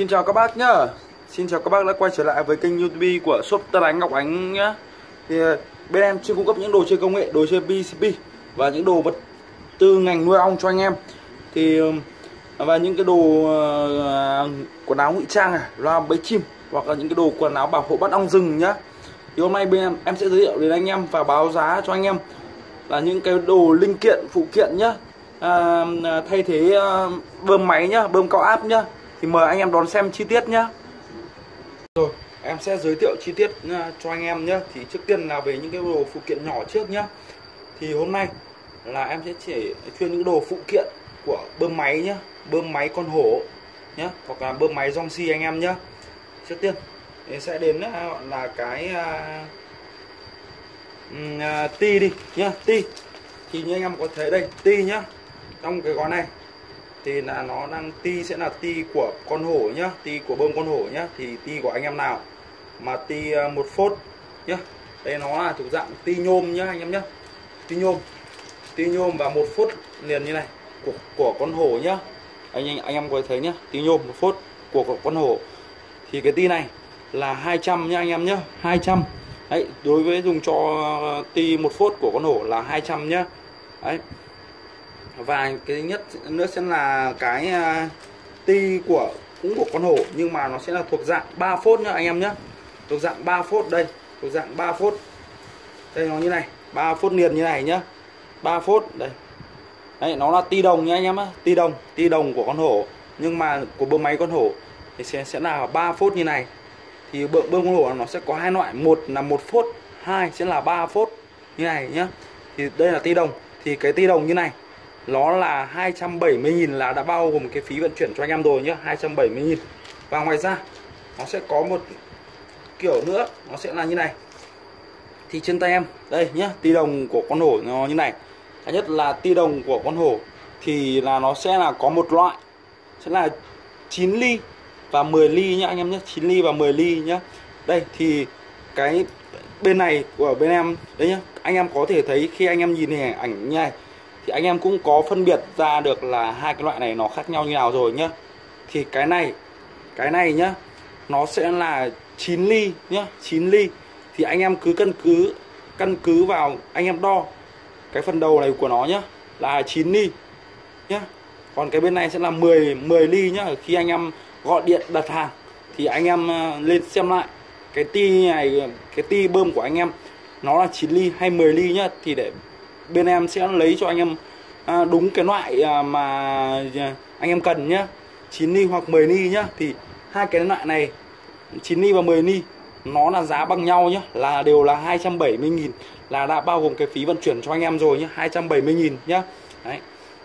Xin chào các bác nhá. Xin chào các bác đã quay trở lại với kênh YouTube của shop Tân Ánh Ngọc Ánh nhá. Thì bên em chuyên cung cấp những đồ chơi công nghệ, đồ chơi PCB và những đồ vật tư ngành nuôi ong cho anh em. Thì và những cái đồ quần áo ngụy trang loa bẫy chim hoặc là những cái đồ quần áo bảo hộ bắt ong rừng nhá. Thì hôm nay bên em sẽ giới thiệu đến anh em và báo giá cho anh em là những cái đồ linh kiện phụ kiện nhá. Thay thế bơm máy nhá, bơm cao áp nhá. Thì mời anh em đón xem chi tiết nhá. Rồi, em sẽ giới thiệu chi tiết cho anh em nhé. Thì trước tiên là về những cái đồ phụ kiện nhỏ trước nhá. Thì hôm nay là em sẽ chỉ chuyên những đồ phụ kiện của bơm máy nhá, bơm máy con hổ nhá, hoặc là bơm máy Dongxi anh em nhá. Trước tiên thì sẽ đến là cái ti đi nhá, ti. Thì như anh em có thấy đây, ti nhá. Trong cái gói này thì là nó đang ti sẽ là ti của con hổ nhá, ti của bơm con hổ nhá. Thì ti của anh em nào mà ti 1 phốt nhá, đây nó là thuộc dạng ti nhôm nhá anh em nhá, ti nhôm và 1 phốt liền như này của con hổ nhá. Anh em có thấy nhá, ti nhôm 1 phốt của con hổ. Thì cái ti này là 200 nhá anh em nhá, 200 đấy. Đối với dùng cho ti 1 phốt của con hổ là 200 nhá đấy. Và cái nhất nữa sẽ là cái ti cũng của con hổ, nhưng mà nó sẽ là thuộc dạng 3 phốt nhá anh em nhá, thuộc dạng 3 phốt đây, thuộc dạng 3 phốt đây, nó như này, 3 phốt liền như này nhá, 3 phốt đây đấy. Nó là ti đồng nhá anh em á, ti đồng của con hổ, nhưng mà của bơm máy con hổ thì sẽ là 3 phốt như này. Thì bơm con hổ nó sẽ có hai loại, một là 1 phốt, hai sẽ là 3 phốt như này nhá. Thì đây là ti đồng. Thì cái ti đồng như này nó là 270.000 là đã bao gồm cái phí vận chuyển cho anh em rồi nhá, 270.000. Và ngoài ra nó sẽ có một kiểu nữa, nó sẽ là như này. Thì trên tay em đây nhá, ti đồng của con hổ nó như này. Thứ nhất là ti đồng của con hổ thì là nó sẽ là có một loại sẽ là 9 ly và 10 ly nhá anh em nhé, 9 ly và 10 ly nhá. Đây thì cái bên này của bên em đấy nhá, anh em có thể thấy khi anh em nhìn hình ảnh như này thì anh em cũng có phân biệt ra được là hai cái loại này nó khác nhau như nào rồi nhá. Thì cái này nhá, nó sẽ là 9 ly nhá, 9 ly. Thì anh em cứ căn cứ vào anh em đo cái phần đầu này của nó nhá, là 9 ly nhá. Còn cái bên này sẽ là 10 ly nhá. Khi anh em gọi điện đặt hàng thì anh em lên xem lại cái ti này, cái ti bơm của anh em nó là 9 ly hay 10 ly nhá. Thì để bên em sẽ lấy cho anh em đúng cái loại mà anh em cần nhá, 9 ly hoặc 10 ly nhá. Thì hai cái loại này 9 ly và 10 ly nó là giá bằng nhau nhá, là đều là 270.000, là đã bao gồm cái phí vận chuyển cho anh em rồi nhá, 270.000 nhá. Đấy.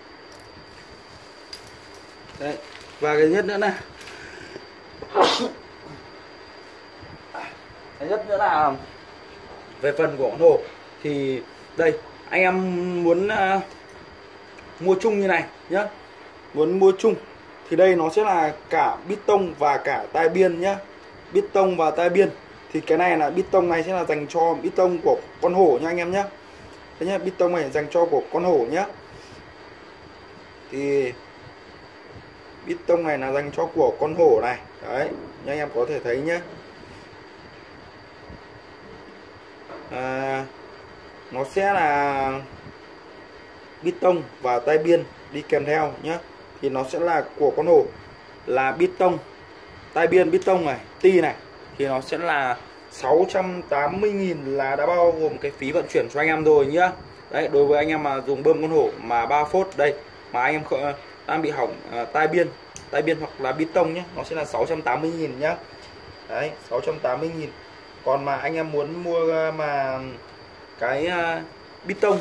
Đấy. Và cái nhất nữa là cái nhất nữa là về phần của con hổ. Thì đây anh em muốn mua chung như này nhá, muốn mua chung thì đây nó sẽ là cả bít tông và cả tai biên nhá, bít tông và tai biên. Thì cái này là bít tông này sẽ là dành cho bít tông của con hổ nha anh em nhá. Thế nhá, bít tông này dành cho của con hổ nhá. Thì bít tông này là dành cho của con hổ này đấy, như anh em có thể thấy nhá. Nó sẽ là bít tông và tai biên đi kèm theo nhá. Thì nó sẽ là của con hổ là bít tông, tai biên, bít tông này, ti này. Thì nó sẽ là 680.000 là đã bao gồm cái phí vận chuyển cho anh em rồi nhá. Đấy, đối với anh em mà dùng bơm con hổ mà 3 phốt đây mà anh em đang bị hỏng tai biên hoặc là bít tông nhé, nó sẽ là 680.000 nhá. Đấy, 680.000. Còn mà anh em muốn mua mà cái bít tông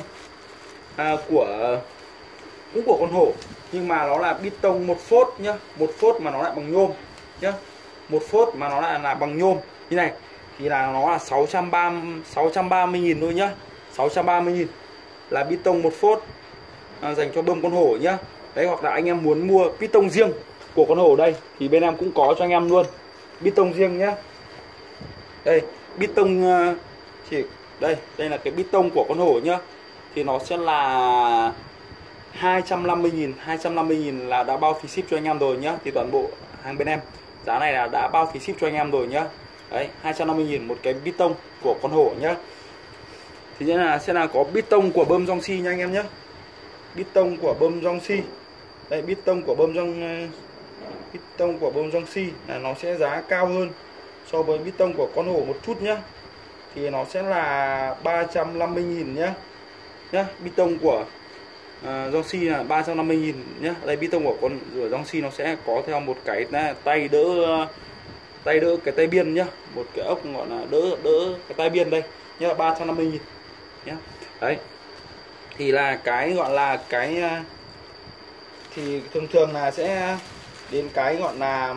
cũng của con hổ nhưng mà nó là bít tông 1 phốt nhá, 1 phốt mà nó lại bằng nhôm nhá, 1 phốt mà nó lại là bằng nhôm như này thì là nó là 630.000 thôi nhá, 630.000 là bít tông 1 phốt dành cho bơm con hổ nhá. Đấy, hoặc là anh em muốn mua bít tông riêng của con hổ đây thì bên em cũng có cho anh em luôn bít tông riêng nhá. Đây bít tông đây là cái bít tông của con hổ nhá. Thì nó sẽ là 250.000 là đã bao phí ship cho anh em rồi nhá. Thì toàn bộ hàng bên em giá này là đã bao phí ship cho anh em rồi nhá. Đấy, 250.000 một cái bít tông của con hổ nhá. Thì sẽ là có bít tông của bơm Rongxi nha anh em nhé. Bít tông của bơm Rongxi. Đây, bít tông của bơm Rongxi là nó sẽ giá cao hơn so với bít tông của con hổ một chút nhá. Thì nó sẽ là 350.000 nhá. Bít tông của Rongxi là 350.000 nhá. Đây, bít tông của con Rongxi nó sẽ có theo một cái tay đỡ cái tay biên nhá, một cái ốc gọi là đỡ cái tay biên đây nhá, 350.000 nhá. Đấy, thì là cái gọi là cái thì thường là sẽ đến cái gọi là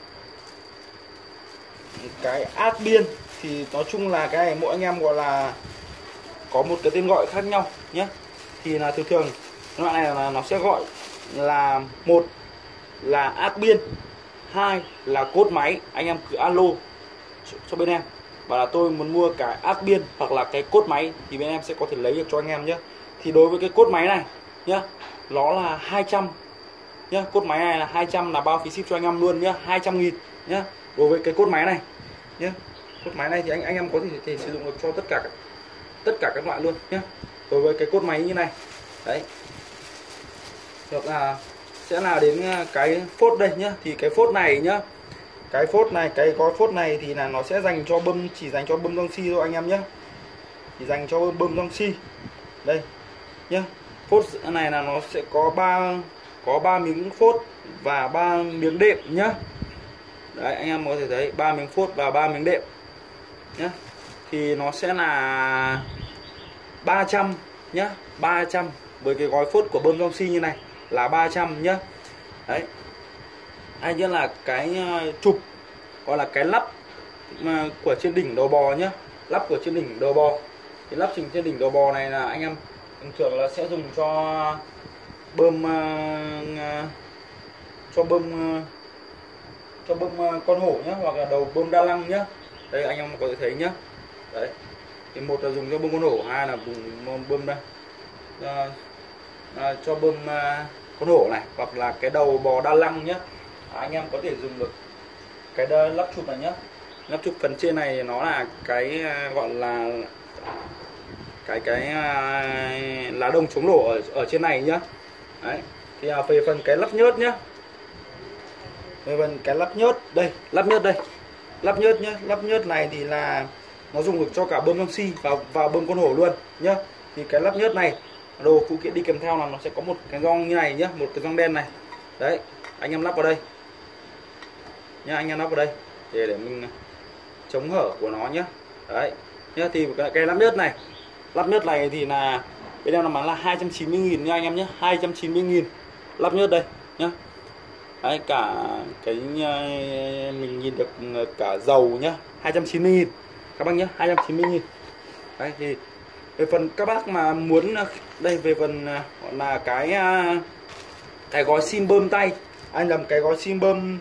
cái át biên. Thì nói chung là cái này mỗi anh em gọi là có một cái tên gọi khác nhau nhé. Thì là thường cái loại này là nó sẽ gọi là, một là át biên, hai là cốt máy. Anh em cứ alo cho bên em và là tôi muốn mua cái át biên hoặc là cái cốt máy thì bên em sẽ có thể lấy được cho anh em nhé. Thì đối với cái cốt máy này nhá, nó là 200 nhá, cốt máy này là 200 là bao phí ship cho anh em luôn nhá, 200.000 nhá. Đối với cái cốt máy này nhá, cốt máy này thì anh em có thể sử dụng được cho tất cả các loại luôn nhá. Đối với cái cốt máy như này đấy, hoặc là sẽ là đến cái phốt đây nhá. Thì cái phốt này nhá, cái phốt này, cái gói phốt này thì là nó sẽ dành cho bơm, chỉ dành cho bơm Rongxi thôi anh em nhé, chỉ dành cho bơm Rongxi đây nhá. Phốt này là nó sẽ có 3 miếng phốt và 3 miếng đệm nhá. Đấy, anh em có thể thấy 3 miếng phốt và 3 miếng đệm nhá. Thì nó sẽ là 300 nhá, 300 với cái gói phốt của bơm Rongxi như này là 300 nhá. Đấy, hay nhất là cái trục gọi là cái lắp của trên đỉnh đầu bò nhá, lắp của trên đỉnh đầu bò. Cái lắp trình trên đỉnh đầu bò này là anh em thường là sẽ dùng cho bơm con hổ nhá, hoặc là đầu bơm đa lăng nhá. Đây anh em có thể thấy nhá. Đấy, thì một là dùng cho bơm con hổ, hai là dùng bơm đây cho bơm con hổ này, hoặc là cái đầu bò đa lăng nhá. Anh em có thể dùng được cái lắp chụp này nhá. Lắp chụp phần trên này nó là cái gọi là cái lá đồng chống nổ ở trên này nhá. Đấy, thì về phần cái lắp nhớt nhá, về phần cái lắp nhớt đây, lắp nhớt nhá. Lắp nhớt này thì là nó dùng được cho cả bơm Rongxi và bơm con hổ luôn nhá. Thì cái lắp nhớt này, đồ phụ kiện đi kèm theo là nó sẽ có một cái gong như này nhá, một cái gong đen này. Đấy, anh em lắp vào đây nhá, anh em lắp vào đây để mình chống hở của nó nhá. Đấy nhá, thì cái lắp nhớt này thì là bên em là bán là 290.000 nha anh em nhé, 290.000 lắp nhớt đây nhá. Đấy, cả cái mình nhìn được cả dầu nhá, 290.000 các bác nhé, 290.000. Đấy, thì về phần các bác mà muốn đây, về phần gọi là cái gói sim bơm tay, anh làm cái gói sim bơm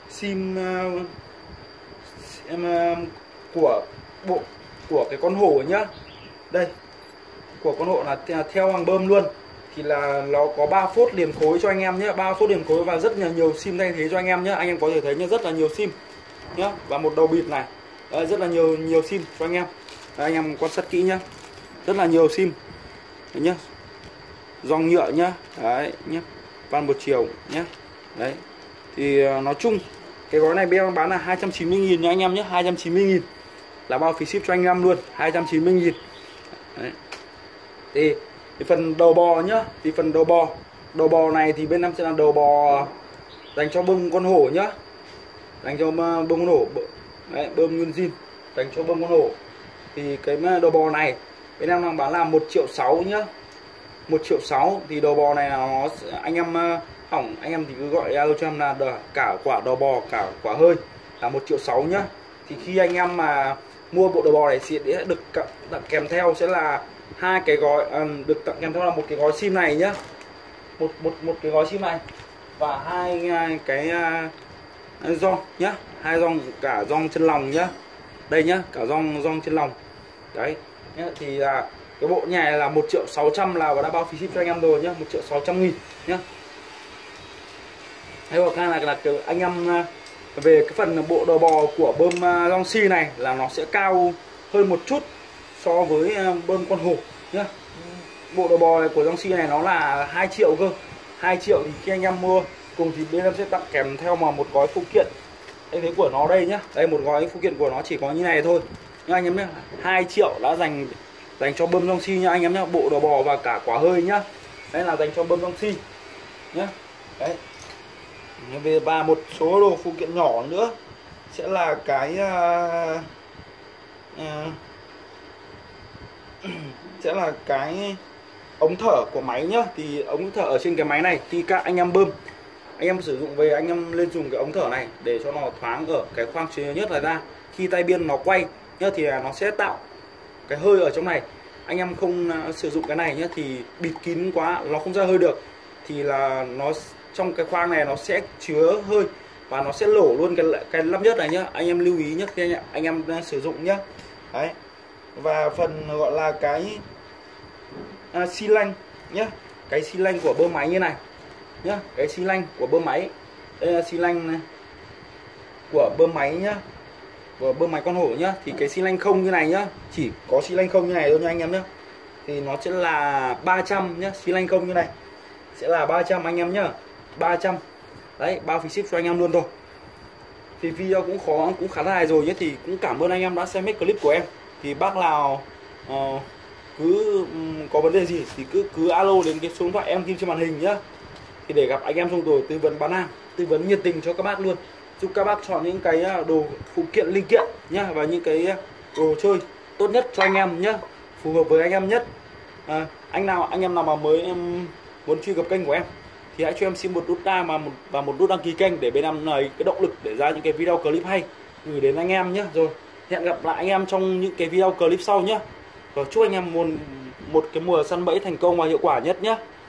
của cái con hổ nhá. Đây, của con hổ là theo hàng bơm luôn, thì là nó có 3 phốt liền khối cho anh em nhé, 3 phốt liền khối và rất là nhiều sim thay thế cho anh em nhé. Anh em có thể thấy nhá, rất là nhiều sim nhá, và một đầu bịt này. Đấy, rất là nhiều sim cho anh em. Đấy, anh em quan sát kỹ nhá, rất là nhiều sim. Đấy nhá, gioăng nhựa nhá. Đấy nhá, van một chiều nhá. Đấy, thì nói chung cái gói này bên em bán là 290.000 nha anh em nhé, 290.000 là bao phí ship cho anh em luôn, 290.000. Đấy. Thì phần đầu bò nhá, thì phần đầu bò này thì bên em sẽ là đầu bò dành cho bơm con hổ nhá, dành cho bơm con hổ. Đấy, bơm nguyên zin dành cho bơm con hổ. Thì cái đầu bò này bên em đang bán là 1.600.000 nhá, 1.600.000. Thì đầu bò này là nó anh em hỏng anh em thì cứ gọi alo cho em là cả quả đầu bò cả quả hơi là 1.600.000 nhá. Thì khi anh em mà mua bộ đầu bò này sẽ được tặng kèm theo sẽ là hai cái gói, được tặng kèm theo là một cái gói sim này nhá, một cái gói sim này và hai cái gioăng nhá, hai gioăng, cả gioăng chân lòng nhá. Đây nhá, cả gioăng chân lòng. Đấy nhá, thì là cái bộ nhà là 1.600.000 là đã bao phí ship cho anh em rồi nhá, 1.600.000 nhá. Hay hoặc là anh em về cái phần bộ đầu bò của bơm Dongxi này là nó sẽ cao hơn một chút so với bơm con hổ nhá. Bộ đầu bò này của Dongxi này nó là 2 triệu cơ. 2 triệu thì khi anh em mua cùng thì bên em sẽ tặng kèm theo mà một gói phụ kiện. Anh thấy của nó đây nhá. Đây một gói phụ kiện của nó chỉ có như này thôi. Nhưng anh em nhé, 2 triệu đã dành cho bơm Dongxi nhá anh em nhá, bộ đầu bò và cả quả hơi nhá. Đây là dành cho bơm Dongxi nhá. Đấy. Và một số đồ phụ kiện nhỏ nữa sẽ là cái sẽ là cái ống thở của máy nhá. Thì ống thở ở trên cái máy này khi các anh em bơm, anh em sử dụng về anh em lên dùng cái ống thở này để cho nó thoáng ở cái khoang chứa nhất là ra. Khi tay biên nó quay nhá thì nó sẽ tạo cái hơi ở trong này. Anh em không sử dụng cái này nhá thì bịt kín quá nó không ra hơi được, thì là nó trong cái khoang này nó sẽ chứa hơi và nó sẽ lổ luôn cái lắp nhất này nhá. Anh em lưu ý nhá khi anh em sử dụng nhá. Đấy. Và phần gọi là cái xi lanh nhá, cái xi lanh của bơm máy như này nhá, cái xi lanh của bơm máy. Đây là xi lanh của bơm máy nhá, của bơm máy con hổ nhá. Thì cái xi lanh không như này nhá, chỉ có xi lanh không như này thôi nha anh em nhá. Thì nó sẽ là 300 nhá, xi lanh không như này sẽ là 300 anh em nhá, 300. Đấy, bao phí ship cho anh em luôn thôi. Thì video cũng khá dài rồi nhé, thì cũng cảm ơn anh em đã xem hết clip của em. Thì bác nào cứ có vấn đề gì thì cứ alo đến cái số điện thoại em ghi trên màn hình nhá, thì để gặp anh em trong tổ tư vấn bán hàng, tư vấn nhiệt tình cho các bác luôn, giúp các bác chọn những cái đồ phụ kiện linh kiện nhá, và những cái đồ chơi tốt nhất cho anh em nhá, phù hợp với anh em nhất. Anh em nào mà mới muốn truy cập kênh của em thì hãy cho em xin một nút like và một nút đăng ký kênh để bên em lấy cái động lực để ra những cái video clip hay gửi đến anh em nhé. Rồi hẹn gặp lại anh em trong những cái video clip sau nhé. Rồi chúc anh em một cái mùa săn bẫy thành công và hiệu quả nhất nhé.